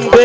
बंदे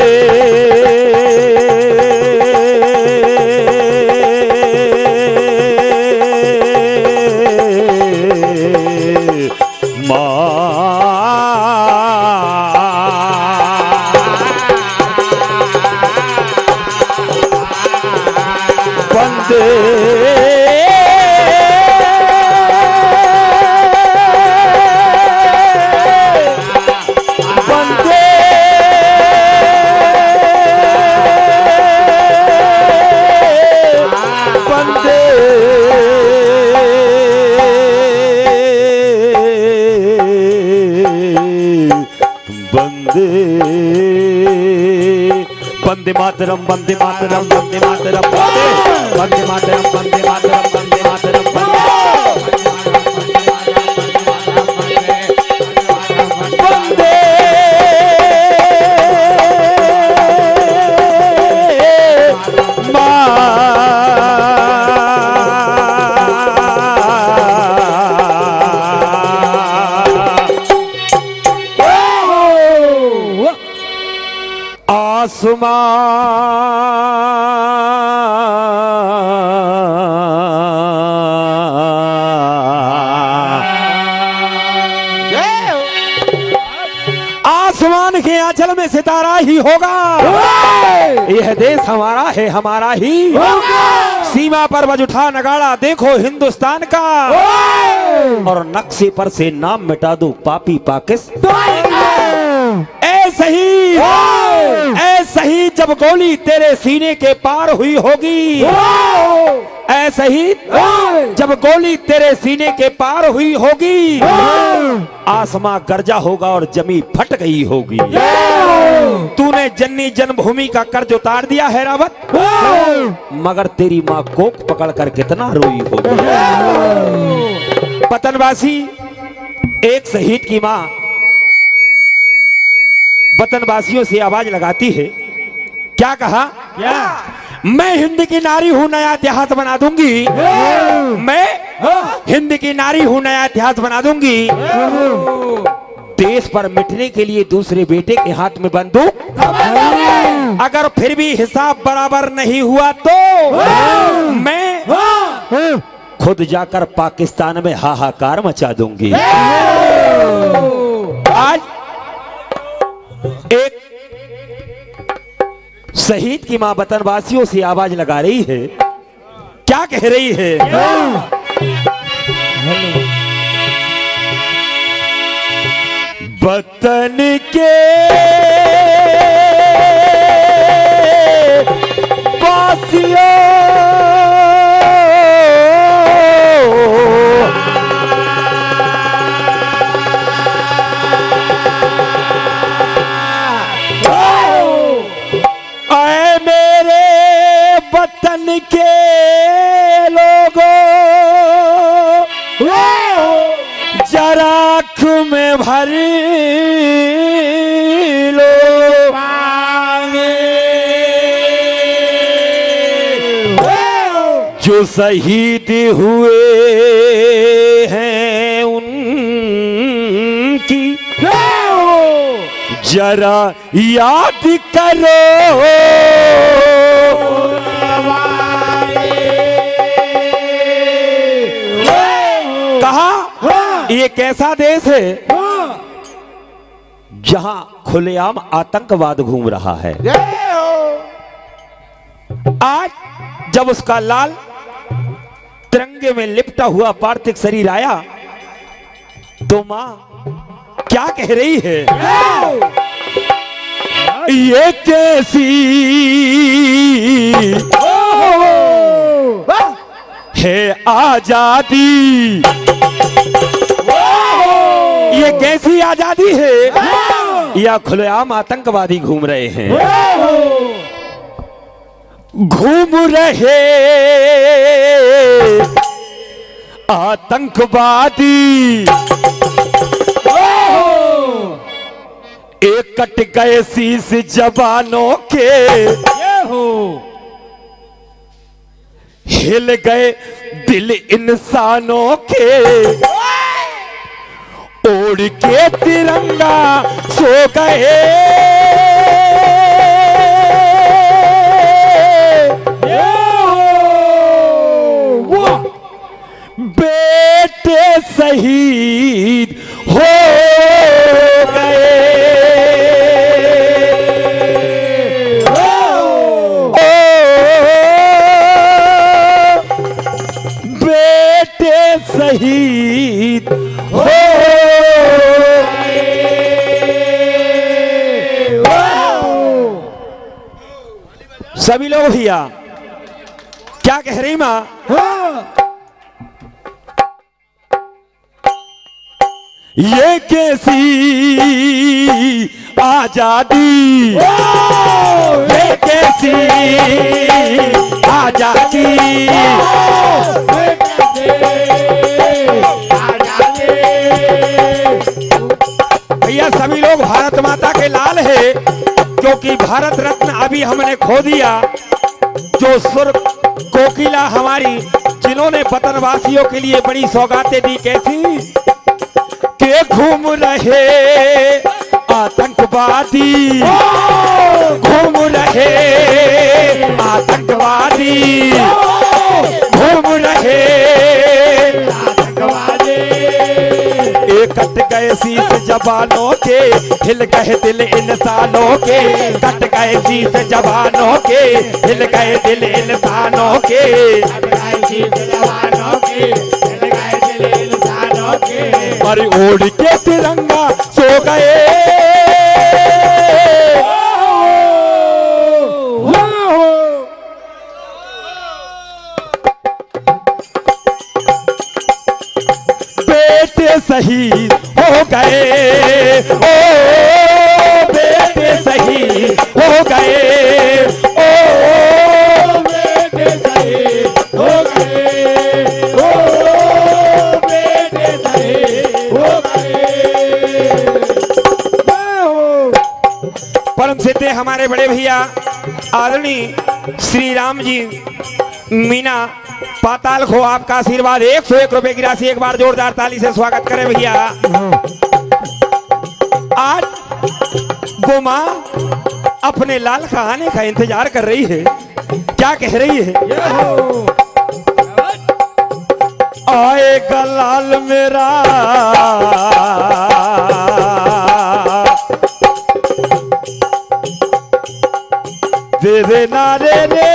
वंदे मातरम वंदे मातरम वंदे मातरम वंदे मातरम वंदे मातरम वंदे मातरम वंदे आसमान के आंचल में सितारा ही होगा। यह देश हमारा है, हमारा ही सीमा पर बज उठा नगाड़ा देखो हिंदुस्तान का, और नक्शे पर से नाम मिटा दो पापी पाकिस्तान। ऐसे ही जब गोली तेरे सीने के पार हुई होगी, ऐसे ही जब गोली तेरे सीने के पार हुई होगी, आसमां गरजा होगा और जमी फट गई होगी। तूने जननी जन्मभूमि का कर्ज उतार दिया है रावत, मगर तेरी माँ कोख पकड़ कर कितना रोई होगी। वतनवासी एक शहीद की माँ वतनवासियों से आवाज लगाती है, क्या कहा? क्या? मैं हिंद की नारी हूं, नया इतिहास बना दूंगी। मैं हिंद की नारी हूं, नया इतिहास बना दूंगी। देश पर मिटने के लिए दूसरे बेटे के हाथ में बंदूक, अगर फिर भी हिसाब बराबर नहीं हुआ तो मैं खुद जाकर पाकिस्तान में हाहाकार मचा दूंगी। आज एक शहीद की मां वतनवासियों से आवाज लगा रही है, क्या कह रही है? वतन के वासियों, वतन के लोगों, जरा आँख में भर लो जो शहीद हुए हैं उनकी जरा याद करो। कहा ये कैसा देश है जहां खुलेआम आतंकवाद घूम रहा है। आज जब उसका लाल तिरंगे में लिपटा हुआ पार्थिव शरीर आया तो मां क्या कह रही है? ये कैसी है आजादी, ये कैसी आजादी है या खुलेआम आतंकवादी घूम रहे हैं। घूम रहे आतंकवादी एक कट गए शीश जवानों के, हिल गए दिल इंसानों के, ओढ़ के तिरंगा सो गए सभी लोग भैया क्या कह रही माँ? ये कैसी आजादी, ये कैसी आजादी, भैया सभी लोग भारत माता के लाल है, क्योंकि भारत रत्न अभी हमने खो दिया। जो सुर कोकिला हमारी, जिन्होंने वतनवासियों के लिए बड़ी सौगातें दी, कैसी के घूम रहे आतंकवादी, घूम रहे आतंकवादी, घूम रहे आतंकवादी। कट गए शीश जवानों के, हिल गए दिल इंसानों के, कट गए शीश जवानों के, हिल गए दिल इंसानों के, कट गए शीश जवानों के, हिल गए दिल इंसानों के। पर ओढ़ के तिरंगा सो गए, बेटे शहीद हो गए, ओ बेटे शहीद हो गए, ओ बेटे शहीद हो गए, ओ बेटे शहीद हो गए। परम सिद्ध हमारे बड़े भैया आदरणीय श्री राम जी मीना पाताल को आपका आशीर्वाद 101 रुपए की राशि एक बार जोरदार ताली से स्वागत करें भैया। आज वो माँ अपने लाल का आने का इंतजार कर रही है, क्या कह रही है? आएगा लाल मेरा, दे देना रे रे,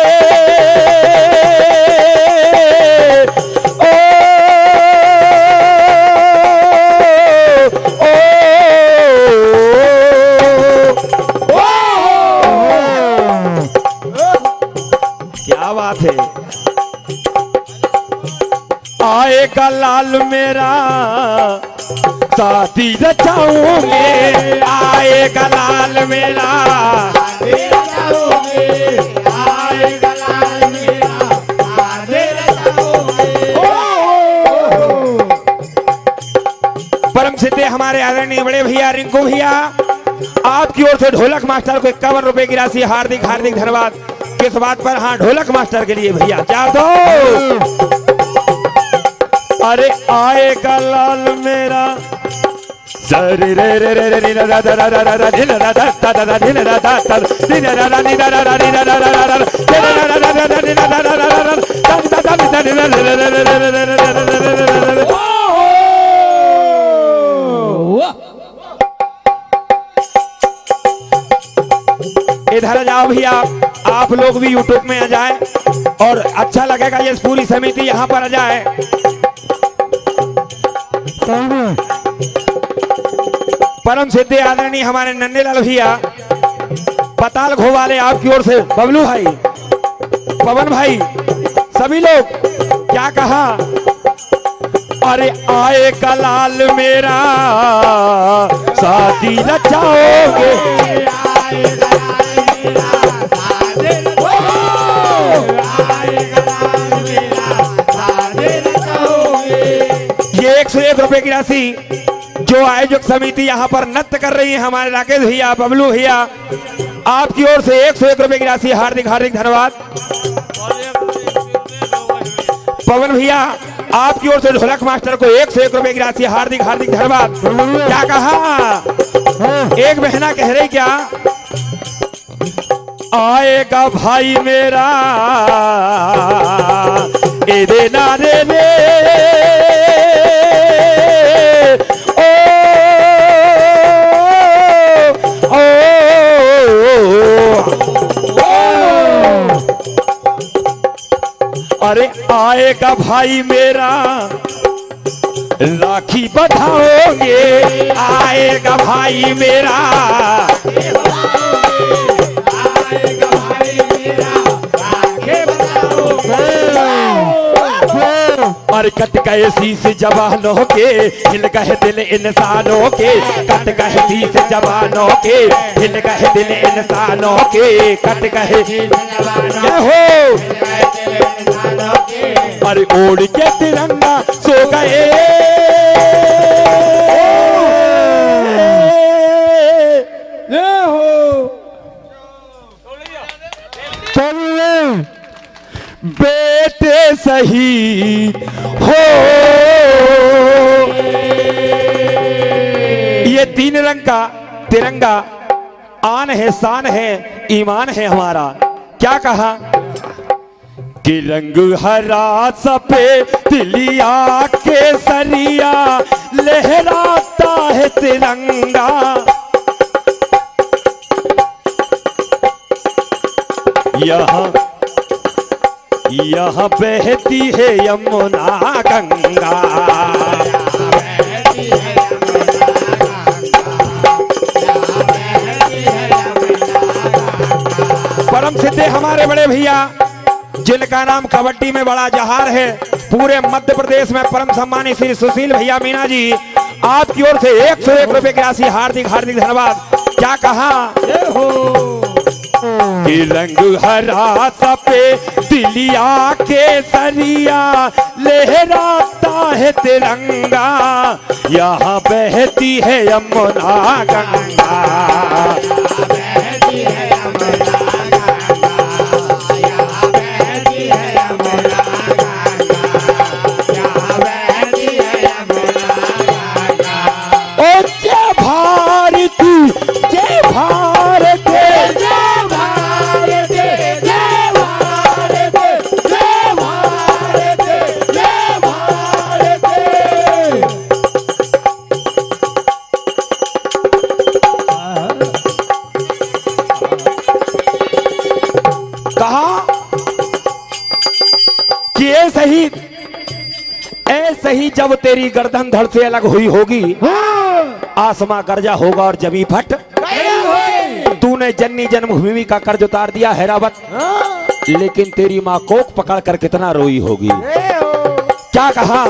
क्या बात है? आएगा लाल मेरा, शादी रचाऊंगे, आएगा लाल मेरा, आएगा लाल मेरा, शादी रचाऊंगे। परम सिद्धे हमारे आदरणीय बड़े भैया रिंकू भैया, आपकी ओर से ढोलक मास्टर को 51 रुपए की राशि हार्दिक हार्दिक धन्यवाद। किस बात पर? हाँ, ढोलक मास्टर के लिए भैया चार दो। अरे आएगा लाल मेरा, सरे रे रे रे रे रे रा रा रा रा रा धिन रा दा ता दा धिन रा दा ता धिन रा रा नी रा रा रा नी रा रा रा रा धिन रा रा रा रा नी रा रा रा रा रा ता ता ता ता धिन रा रा रा रा रा रा। इधर जाओ भैया, आप लोग भी YouTube में आ जाए और अच्छा लगेगा ये पूरी समिति यहाँ पर आ जाए। परम सिद्धे आदरणीय हमारे नन्हेलाल भैया पताल घोवाले, आपकी ओर से बबलू भाई, पवन भाई, सभी लोग क्या कहा? अरे आएगा लाल मेरा, शादी रचाओगे, ये 101 रुपए की राशि जो आयोजक समिति यहाँ पर नृत्य कर रही है, हमारे राकेश भैया, बबलू भैया, आपकी ओर से 101 रुपए की राशि हार्दिक हार्दिक धन्यवाद। पवन भैया, आपकी ओर से ढोलक मास्टर को 101 रुपए की राशि हार्दिक हार्दिक धन्यवाद। क्या कहा? एक बहना कह रही क्या? आएगा भाई मेरा, ए देना रे रे, अरे आएगा भाई मेरा, राखी बंधाओगे, आएगा भाई मेरा, आएगा भाई मेरा, अरे कट गए शीश जवानों के, हिल गए दिल इंसानों के, कट गए शीश जवानों के, हिल गए दिल इंसानों के, कट गए हो अरे ओढ़ के तिरंगा सो गए। बेटे शहीद हो ये 3 रंग का तिरंगा आन है, शान है, ईमान है हमारा। क्या कहा कि रंग हरा सफेद तिलिया केसरिया लहराता है तिरंगा, यहाँ बहती है यमुना गंगा। परम सिद्धे हमारे बड़े भैया जिनका नाम कबड्डी में बड़ा जहार है, पूरे मध्य प्रदेश में परम सम्मानित श्री सुशील भैया मीना जी, आपकी ओर से 101 रुपए की राशि हार्दिक हार्दिक धन्यवाद। क्या कहा कि रंग हरा सफेद तिलिया केसरिया लहराता है तिरंगा, यहाँ बहती है यमुना गंगा। ओ जय भारती जय भारत ऐसे ही जब तेरी गर्दन धड़ से अलग हुई होगी, आसमां गर्जा होगा और जमी फट। तूने जन्नी जन्मभूमि का कर्ज उतार दिया है रावत, लेकिन तेरी माँ कोख पकड़ कर कितना रोई होगी। क्या कहा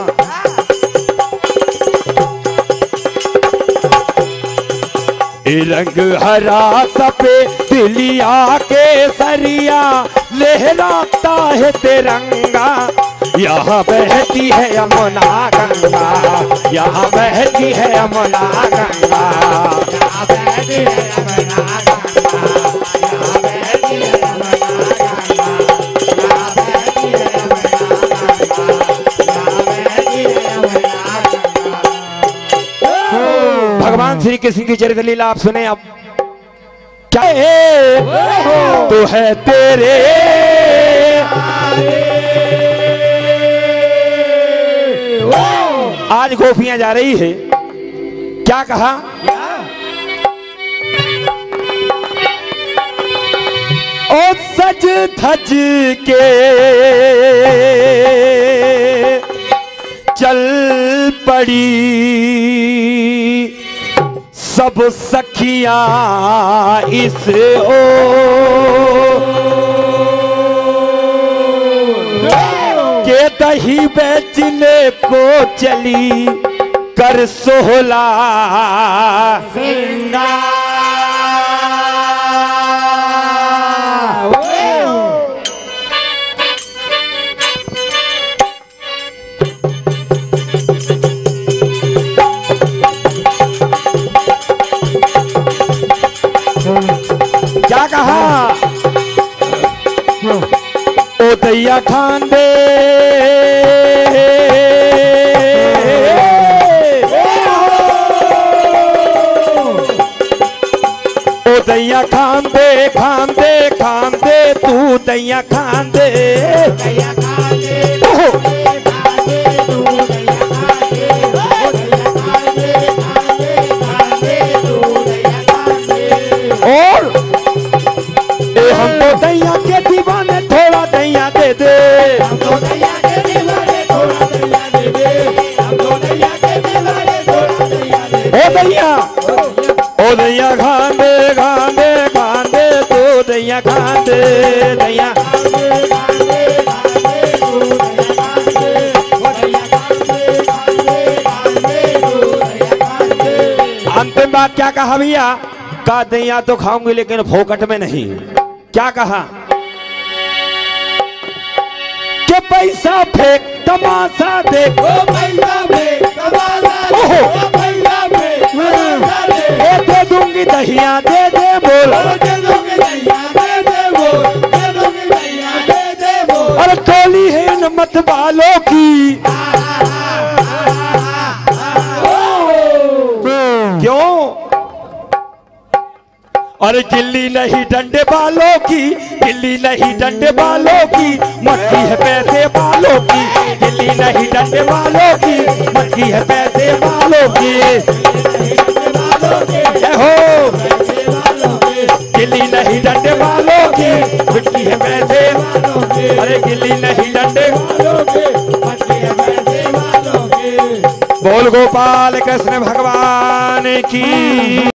रंग हरा सफेद तिलिया केसरिया लहराता है तिरंगा, यहाँ बहती है यमुना गंगा, यहाँ बहती है यमुना गंगा, यहाँ बहती है यमुना गंगा, यहाँ बहती है यमुना गंगा, यहाँ बहती है यमुना गंगा, यहाँ बहती है यमुना गंगा। भगवान श्री कृष्ण की चरित्र लीला आप सुने। अब क्या है तो है तेरे आज गोपियां जा रही है। क्या कहा ओ सज धज के चल पड़ी सब सखियां इस के दही बेचने को चली कर सोहला क्या कहा ओ दैया खान दे ओ दैया खान दे खान दे खान दे तू दैया खान दे और हमको दैया के दीवाने थोड़ा दैया दे दे, हमको दैया के दीवाने थोड़ा दैया दे दे, हमको दैया के दीवाने थोड़ा दैया दे दे। ओ दैया खान दे खान दे खान दे तू दैया खान दे दैया खान दे तू दैया खान दे बात क्या कहा भैया? कहा दैया तो खाऊंगी लेकिन फोकट में नहीं। क्या कहा कि पैसा फेंक तमाशा देख, पैसा फेंक तमाशा देख, पैसा फेंक तमाशा देख। दे दूंगी दहिया दे दे बोल, दे दूंगी दहिया दे दे बोल, दे दूंगी दहिया दे दे बोल। और गोली है इन मत वालों की। क्यों? और गिल्ली नहीं डंडे वालों की, गिल्ली नहीं डंडे वालों की, मक्खी है पैसे वालों की। गिल्ली नहीं डंडे वालों की, मक्खी है पैसे वालों की। हो गिल्ली नहीं डंडे वालों की, मक्खी है पैसे वालों की। अरे गिल्ली नहीं डंडे वालों की, मक्खी है पैसे वालों की। बोल गोपाल कृष्ण भगवान की।